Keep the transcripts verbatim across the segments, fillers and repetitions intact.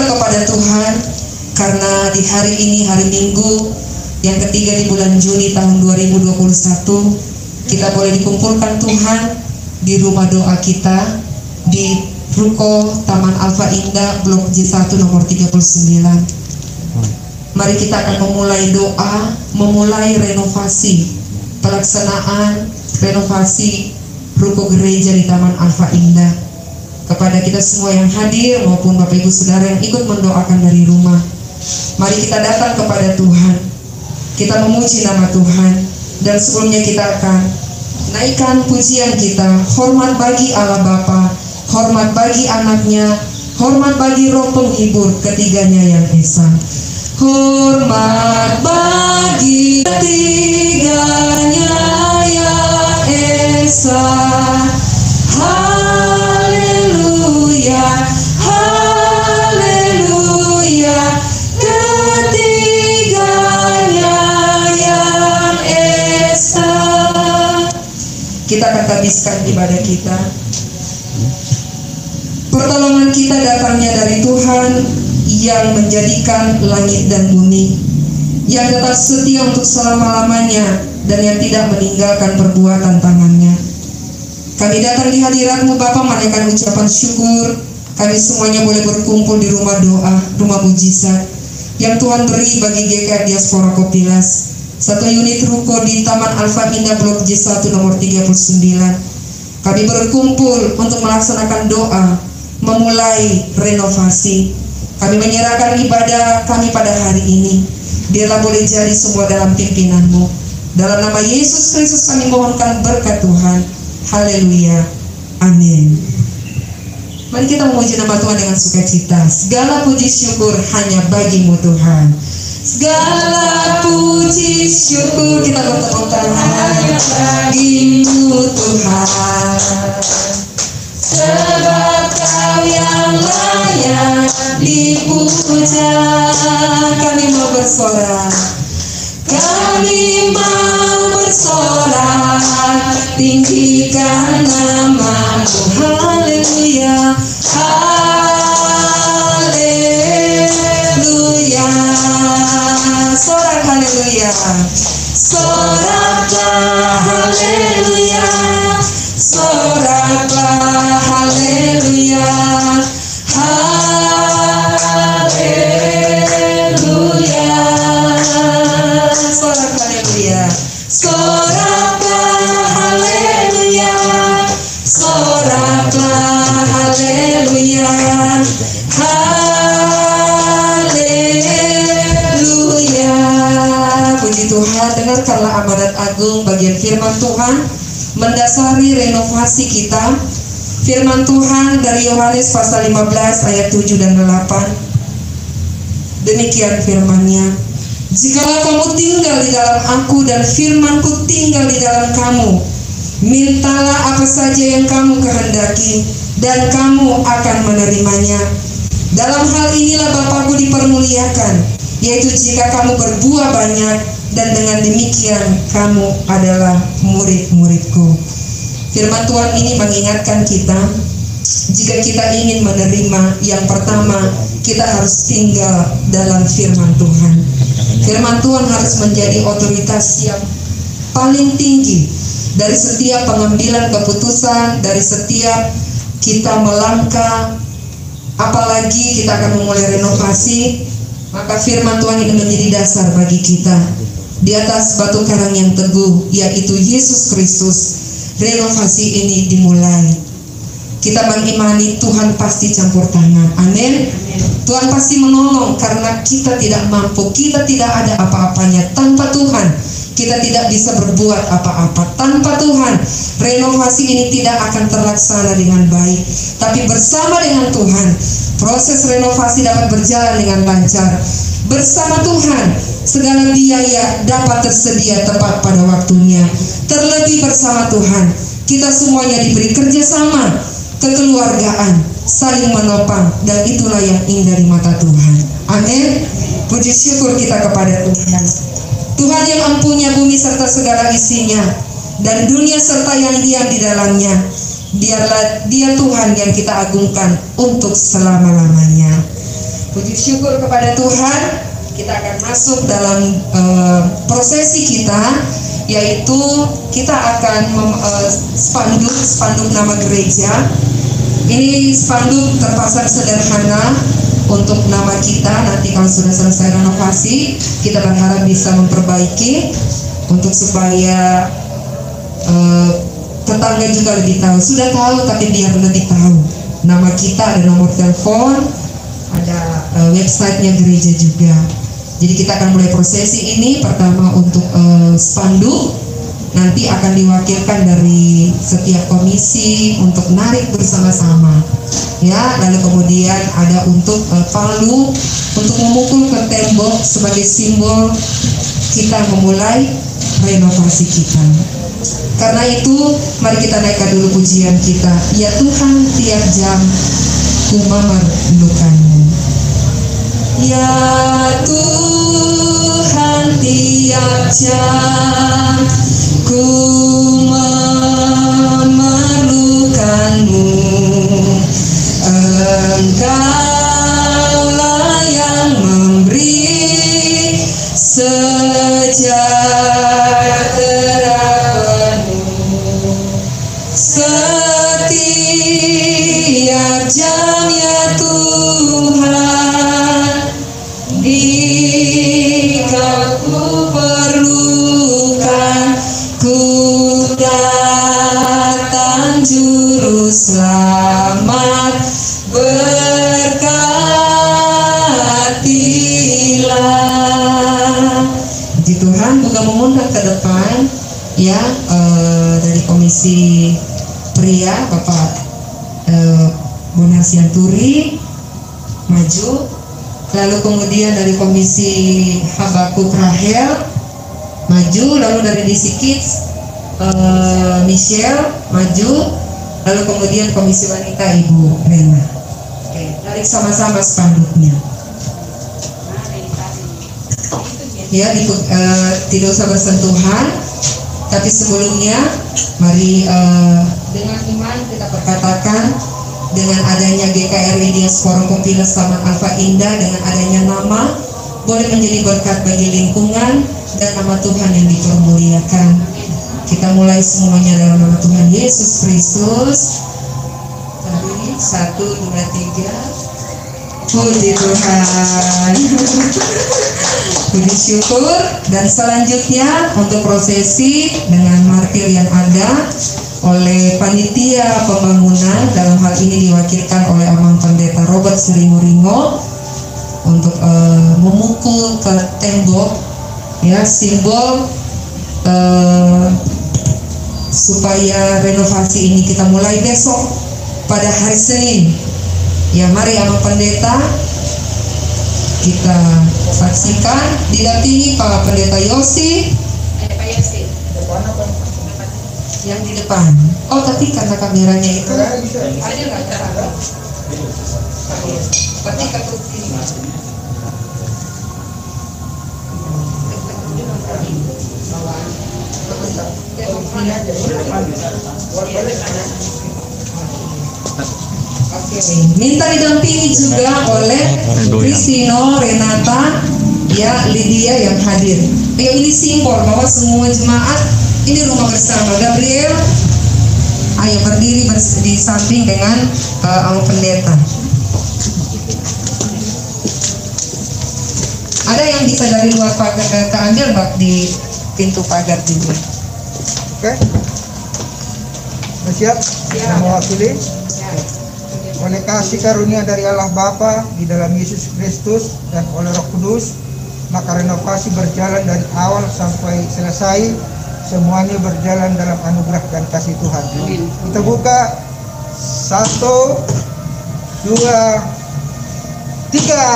syukur kepada Tuhan karena di hari ini, hari Minggu yang ketiga di bulan Juni tahun dua ribu dua puluh satu, kita boleh dikumpulkan Tuhan di rumah doa kita di Ruko Taman Alfa Indah Blok J satu nomor tiga puluh sembilan. Mari kita akan memulai doa, memulai renovasi, pelaksanaan renovasi Ruko Gereja di Taman Alfa Indah. Kepada kita semua yang hadir maupun Bapak Ibu Saudara yang ikut mendoakan dari rumah, mari kita datang kepada Tuhan, kita memuji nama Tuhan. Dan sebelumnya kita akan naikkan pujian kita. Hormat bagi Allah Bapa, hormat bagi anaknya, hormat bagi Roh penghibur ketiganya yang esa. Hormat bagi ketiganya yang esa. Haleluya, haleluya, ketiganya yang esa. Kita akan habiskan ibadah kita. Pertolongan kita datangnya dari Tuhan yang menjadikan langit dan bumi, yang tetap setia untuk selama-lamanya dan yang tidak meninggalkan perbuatan tangannya. Kami datang di hadirat-Mu Bapa menaikkan ucapan syukur. Kami semuanya boleh berkumpul di rumah doa, rumah mujizat yang Tuhan beri bagi G K R Diaspora Kopilas, satu unit ruko di Taman Alfa Indah Blok J satu nomor tiga puluh sembilan. Kami berkumpul untuk melaksanakan doa, memulai renovasi. Kami menyerahkan ibadah kami pada hari ini. Biarlah boleh jadi semua dalam pimpinan-Mu. Dalam nama Yesus Kristus kami mohonkan berkat Tuhan. Haleluya, amin. Mari kita memuji nama Tuhan dengan sukacita. Segala puji syukur hanya bagi-Mu Tuhan. Segala puji syukur, kita bertepuk tangan, hanya bagi-Mu Tuhan. Sebab Kau yang layak dipuja. Kami mau bersorak, kami mau bersorak, tinggikan nama-Mu. Haleluya, haleluya. Sorak haleluya, soraklah haleluya, soraklah haleluya, haleluya. Sorak haleluya, soraklah haleluya, soraklah haleluya, haleluya. Puji Tuhan, dengarkanlah amanat agung bagian firman Tuhan mendasari renovasi kita. Firman Tuhan dari Yohanes pasal lima belas ayat tujuh dan delapan. Demikian firman-Nya. Jikalau kamu tinggal di dalam Aku dan firman-Ku tinggal di dalam kamu, mintalah apa saja yang kamu kehendaki dan kamu akan menerimanya. Dalam hal inilah Bapa-Ku dipermuliakan, yaitu jika kamu berbuah banyak, dan dengan demikian kamu adalah murid-murid-Ku. Firman Tuhan ini mengingatkan kita, jika kita ingin menerima, yang pertama kita harus tinggal dalam firman Tuhan. Firman Tuhan harus menjadi otoritas yang paling tinggi dari setiap pengambilan keputusan, dari setiap kita melangkah, apalagi kita akan memulai renovasi. Maka firman Tuhan ini menjadi dasar bagi kita. Di atas batu karang yang teguh, yaitu Yesus Kristus, renovasi ini dimulai. Kita mengimani Tuhan pasti campur tangan. Amin. Tuhan pasti menolong karena kita tidak mampu, kita tidak ada apa-apanya. Tanpa Tuhan kita tidak bisa berbuat apa-apa. Tanpa Tuhan renovasi ini tidak akan terlaksana dengan baik. Tapi bersama dengan Tuhan proses renovasi dapat berjalan dengan lancar. Bersama Tuhan segala biaya dapat tersedia tepat pada waktunya. Terlebih bersama Tuhan kita semuanya diberi kerjasama, kekeluargaan, saling menopang, dan itulah yang indah di mata Tuhan. Amin. Puji syukur kita kepada Tuhan. Tuhan yang empunya bumi serta segala isinya, dan dunia serta yang diam di dalamnya. Biarlah Dia Tuhan yang kita agungkan untuk selama-lamanya. Puji syukur kepada Tuhan, kita akan masuk dalam uh, prosesi kita, yaitu kita akan mem, uh, spanduk spanduk nama gereja. Ini spanduk terpasang sederhana untuk nama kita. Nanti kalau sudah selesai renovasi, kita berharap bisa memperbaiki untuk supaya uh, tetangga juga lebih tahu. Sudah tahu tapi biar lebih tahu. Nama kita, ada nomor telepon, ada uh, websitenya gereja juga. Jadi kita akan mulai prosesi ini. Pertama untuk uh, spanduk, nanti akan diwakilkan dari setiap komisi untuk narik bersama-sama. Ya, lalu kemudian ada untuk uh, palu untuk memukul ke tembok sebagai simbol kita memulai renovasi kita. Karena itu, mari kita naikkan dulu pujian kita. Ya Tuhan, tiap jam ku memerlukanmu. Ya Tuhan, tiap jam ku memerlukanmu. Engkaulah yang memberi sejahtera penuh. Setiap jam ya Tuhan, Dikau ku perlukan, ku datang juru selamat, berkatilah. Puji Tuhan, bukan mengundang ke depan ya, eh, dari komisi pria Bapak eh, Bonar Sianturi maju. Lalu kemudian dari komisi Habakuk Rahel maju, lalu dari D C Kids uh, Michelle maju, lalu kemudian komisi wanita Ibu Rena. Oke, tarik sama-sama spanduknya. Ya, di, uh, tidak usah bersentuhan, tapi sebelumnya mari uh, dengan iman kita perkatakan, dengan adanya G K R I Diaspora Kompilas Taman Alfa Indah, dengan adanya nama boleh menjadi berkat bagi lingkungan dan nama Tuhan yang dipermuliakan. Kita mulai semuanya dalam nama Tuhan Yesus Kristus. Tadi satu, dua, tiga. Puji Tuhan. Puji syukur. Dan selanjutnya untuk prosesi dengan martir yang ada oleh panitia pembangunan, dalam hal ini diwakilkan oleh Amang Pendeta Robert Seringo-Ringo untuk uh, memukul ke tembok ya, simbol uh, supaya renovasi ini kita mulai besok pada hari Senin. Ya, mari Amang Pendeta kita saksikan, didampingi Pak Pendeta Yosi. Pak Yosi yang di depan. Oh, tapi karena kameranya itu ada nggak terang? Berarti ketuk ini. Oke, minta didampingi juga oleh Kristino, Renata, ya, Lydia yang hadir. Ya, ini simbol bahwa semua jemaat ini rumah bersama. Gabriel, ayo berdiri di samping dengan uh, Amang Pendeta. Ada yang bisa dari luar pagar uh, keambil bak di pintu pagar juga. Oke, siap? Siap. Mewakili. Oleh kasih karunia dari Allah Bapa di dalam Yesus Kristus dan oleh Roh Kudus, maka renovasi berjalan dari awal sampai selesai. Semuanya berjalan dalam anugerah dan kasih Tuhan. Amin. Kita buka satu, dua, tiga.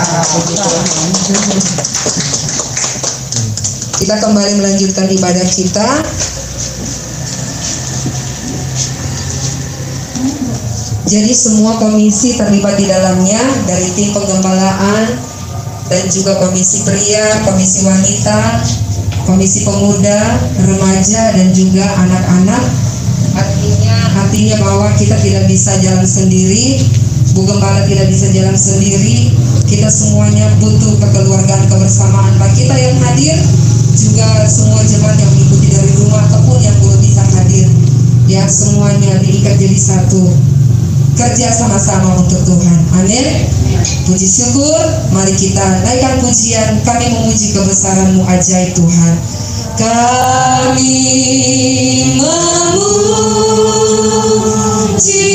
Kita kembali melanjutkan ibadah kita. Jadi semua komisi terlibat di dalamnya, dari tim penggembalaan dan juga komisi pria, komisi wanita, komisi pemuda, remaja, dan juga anak-anak. Artinya, artinya bahwa kita tidak bisa jalan sendiri, Bu Gembala tidak bisa jalan sendiri. Kita semuanya butuh kekeluargaan, kebersamaan. Baik kita yang hadir, juga semua jemaat yang mengikuti dari rumah ataupun yang belum bisa hadir. Ya, semuanya diikat jadi satu. Kerja sama-sama untuk Tuhan. Amin. Puji syukur. Mari kita naikkan pujian. Kami memuji kebesaran-Mu ajaib Tuhan. Kami memuji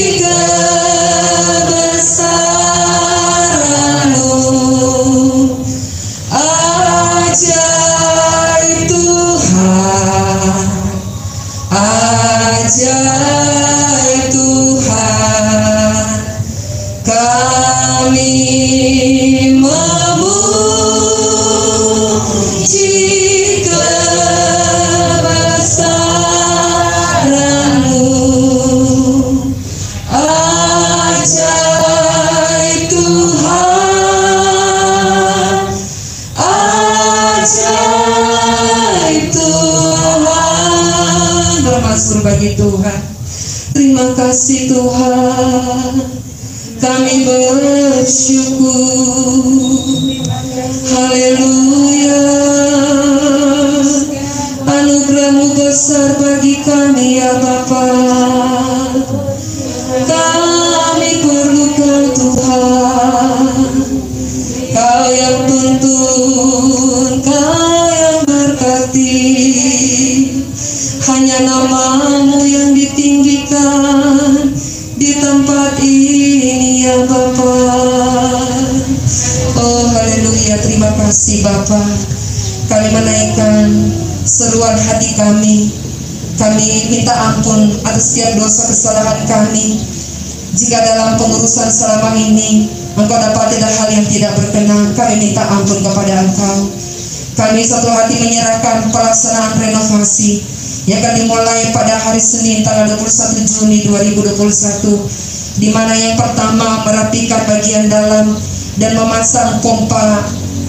kebesaran-Mu ajaib Tuhan, ajaib Tuhan. Kami memuji kebesaran-Mu ajaib Tuhan, ajaib Tuhan. Bermasmur bagi Tuhan. Terima kasih Tuhan, kami bersyukur. Haleluya. Anugerah-Mu besar bagi kami ya Bapa. Kami perlu Kau Tuhan, Kau yang tuntun, Kau yang berkati. Hanya nama-Mu yang ditinggikan di tempat ini ya Bapa. Oh haleluya, terima kasih Bapa. Kami menaikkan seruan hati kami. Kami minta ampun atas setiap dosa kesalahan kami. Jika dalam pengurusan selama ini Engkau dapat ada hal yang tidak berkenan, kami minta ampun kepada Engkau. Kami satu hati menyerahkan pelaksanaan renovasi yang akan dimulai pada hari Senin tanggal dua puluh satu Juni dua ribu dua puluh satu, di mana yang pertama merapikan bagian dalam dan memasang pompa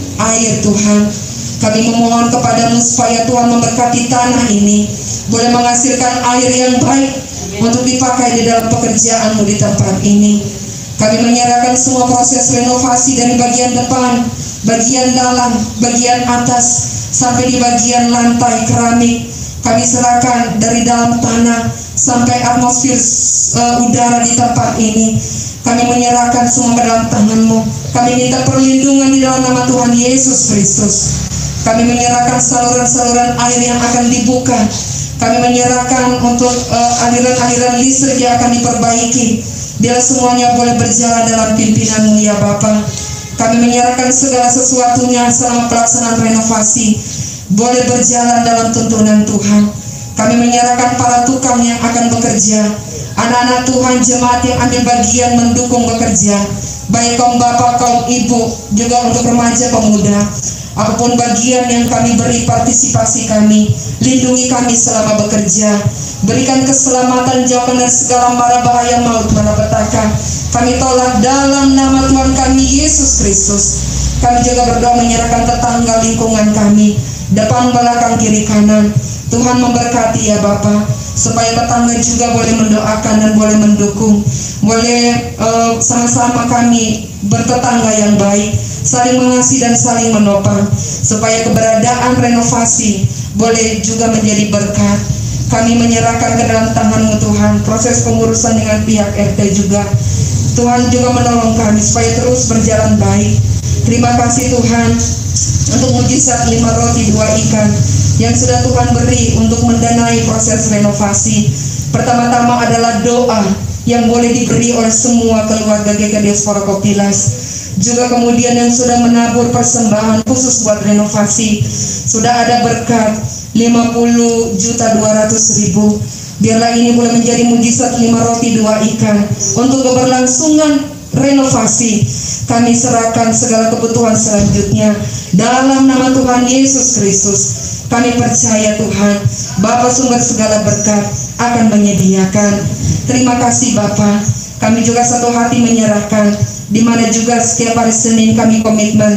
air Tuhan. Kami memohon kepada-Mu supaya Tuhan memberkati tanah ini, boleh menghasilkan air yang baik untuk dipakai di dalam pekerjaan-Mu di tempat ini. Kami menyerahkan semua proses renovasi dari bagian depan, bagian dalam, bagian atas, sampai di bagian lantai keramik. Kami serahkan dari dalam tanah sampai atmosfer uh, udara di tempat ini. Kami menyerahkan semua ke dalam tangan-Mu. Kami minta perlindungan di dalam nama Tuhan Yesus Kristus. Kami menyerahkan saluran-saluran air yang akan dibuka. Kami menyerahkan untuk uh, aliran-aliran listrik yang akan diperbaiki. Biar semuanya boleh berjalan dalam pimpinan-Mu ya Bapa. Kami menyerahkan segala sesuatunya selama pelaksanaan renovasi boleh berjalan dalam tuntunan Tuhan. Kami menyerahkan para tukang yang akan bekerja, anak-anak Tuhan, jemaat yang ambil bagian mendukung bekerja, baik kaum bapak, kaum ibu, juga untuk remaja pemuda. Apapun bagian yang kami beri partisipasi kami, lindungi kami selama bekerja. Berikan keselamatan, jauhkan dari segala mara bahaya maut malapetaka. Kami tolak dalam nama Tuhan kami Yesus Kristus. Kami juga berdoa menyerahkan tetangga lingkungan kami, depan, belakang, kiri, kanan. Tuhan memberkati ya Bapa, supaya tetangga juga boleh mendoakan dan boleh mendukung. Boleh uh, sama-sama kami bertetangga yang baik, saling mengasihi dan saling menopang, supaya keberadaan renovasi boleh juga menjadi berkat. Kami menyerahkan ke dalam tangan-Mu Tuhan proses pengurusan dengan pihak R T juga. Tuhan juga menolong kami supaya terus berjalan baik. Terima kasih Tuhan untuk mujizat lima roti dua ikan yang sudah Tuhan beri untuk mendanai proses renovasi. Pertama-tama adalah doa yang boleh diberi oleh semua keluarga G K Diaspora Kopilas. Juga kemudian yang sudah menabur persembahan khusus buat renovasi. Sudah ada berkat lima puluh juta dua ratus ribu. Biarlah ini boleh menjadi mujizat lima roti dua ikan untuk keberlangsungan renovasi. Kami serahkan segala kebutuhan selanjutnya dalam nama Tuhan Yesus Kristus. Kami percaya Tuhan, Bapa sumber segala berkat akan menyediakan. Terima kasih Bapa. Kami juga satu hati menyerahkan, di mana juga setiap hari Senin kami komitmen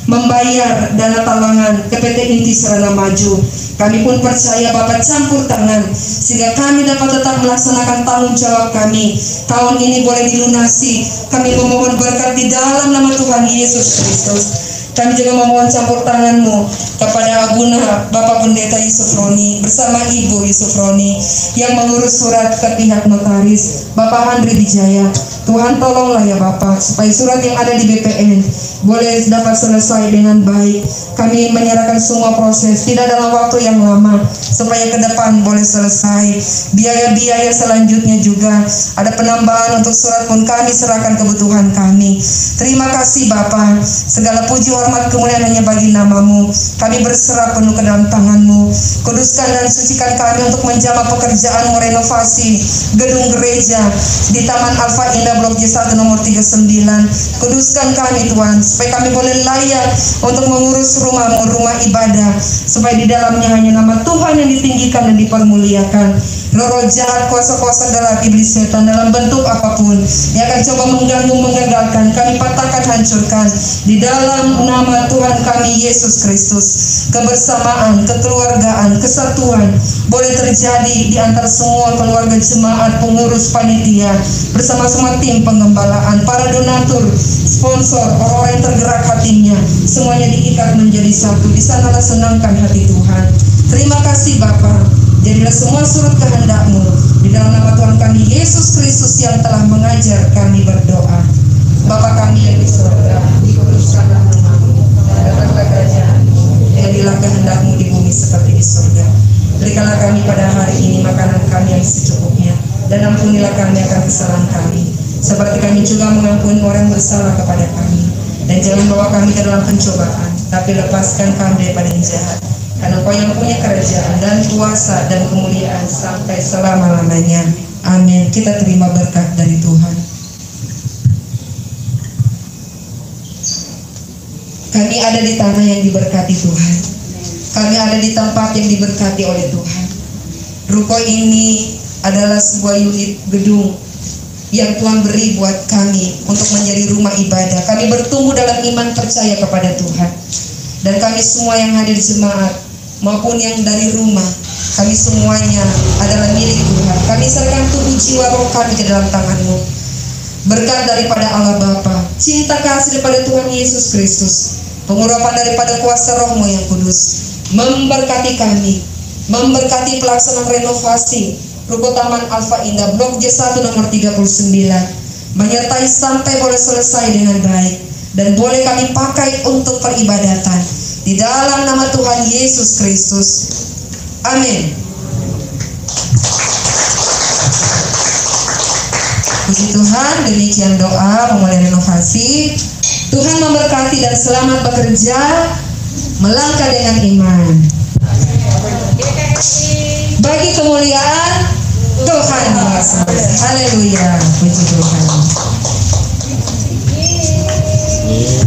membayar dana talangan ke P T Inti Sarana Maju. Kami pun percaya Bapak campur tangan sehingga kami dapat tetap melaksanakan tanggung jawab kami. Tahun ini boleh dilunasi. Kami memohon berkat di dalam nama Tuhan Yesus Kristus. Kami juga memohon campur tangan-Mu kepada Abuna Bapak Pendeta Yusuf Roni bersama Ibu Yusuf Roni yang mengurus surat ke pihak notaris Bapak Andri Wijaya. Tuhan tolonglah ya Bapak supaya surat yang ada di B P N boleh dapat selesai dengan baik. Kami menyerahkan semua proses tidak dalam waktu yang lama supaya ke depan boleh selesai. Biaya-biaya selanjutnya juga ada penambahan untuk surat pun kami serahkan kebutuhan kami. Terima kasih Bapak. Segala puji hormat kemuliaan hanya bagi nama-Mu. Kami berserah penuh ke dalam tangan-Mu. Kuduskan dan sucikan kami untuk menjamah pekerjaan renovasi gedung gereja di Taman Alfa Indah Blok J satu nomor tiga puluh sembilan. Kuduskan kami Tuhan supaya kami boleh layak untuk mengurus rumah-Mu, rumah ibadah, supaya di dalamnya hanya nama Tuhan yang ditinggikan dan dipermuliakan. Roh jahat, kuasa-kuasa gelap, iblis setan dalam bentuk apapun yang akan coba mengganggu, menggagalkan, kami patahkan, hancurkan di dalam nama Tuhan kami Yesus Kristus. Kebersamaan, kekeluargaan, kesatuan boleh terjadi di antara semua keluarga jemaat, pengurus, panitia, bersama semua tim pengembalaan, para donatur, sponsor, orang-orang yang tergerak hatinya, semuanya diikat menjadi satu. Di sanalah senangkan hati Tuhan. Terima kasih Bapa. Jadilah semua surut kehendak-Mu. Di dalam nama Tuhan kami Yesus Kristus yang telah mengajar kami berdoa. Bapa kami yang di surga, dikuduskanlah nama-Mu, datanglah kerajaan-Mu, jadilah kehendak-Mu di bumi seperti di surga. Berikanlah kami pada hari ini makanan kami yang secukupnya, dan ampunilah kami akan kesalahan kami, seperti kami juga mengampuni orang yang bersalah kepada kami. Dan jangan bawa kami ke dalam pencobaan, tapi lepaskan kami daripada yang jahat. Karena Engkau yang punya kerajaan dan kuasa dan kemuliaan sampai selama-lamanya. Amin. Kita terima berkat dari Tuhan. Kami ada di tanah yang diberkati Tuhan. Kami ada di tempat yang diberkati oleh Tuhan. Ruko ini adalah sebuah unit gedung yang Tuhan beri buat kami untuk menjadi rumah ibadah. Kami bertumbuh dalam iman percaya kepada Tuhan. Dan kami semua yang hadir jemaat maupun yang dari rumah, kami semuanya adalah milik Tuhan. Kami serahkan tubuh jiwa roh kami ke dalam tangan-Mu. Berkat daripada Allah Bapa, cinta kasih daripada Tuhan Yesus Kristus, pengurapan daripada kuasa Roh-Mu yang kudus, memberkati kami, memberkati pelaksanaan renovasi Ruko Taman Alfa Indah Blok J satu nomor tiga puluh sembilan, menyertai sampai boleh selesai dengan baik dan boleh kami pakai untuk peribadatan di dalam nama Tuhan Yesus Kristus. Amin. Puji Tuhan, demikian doa memulai renovasi. Tuhan memberkati dan selamat bekerja, melangkah dengan iman. Bagi kemuliaan Tuhan Yesus. Haleluya. Puji Tuhan.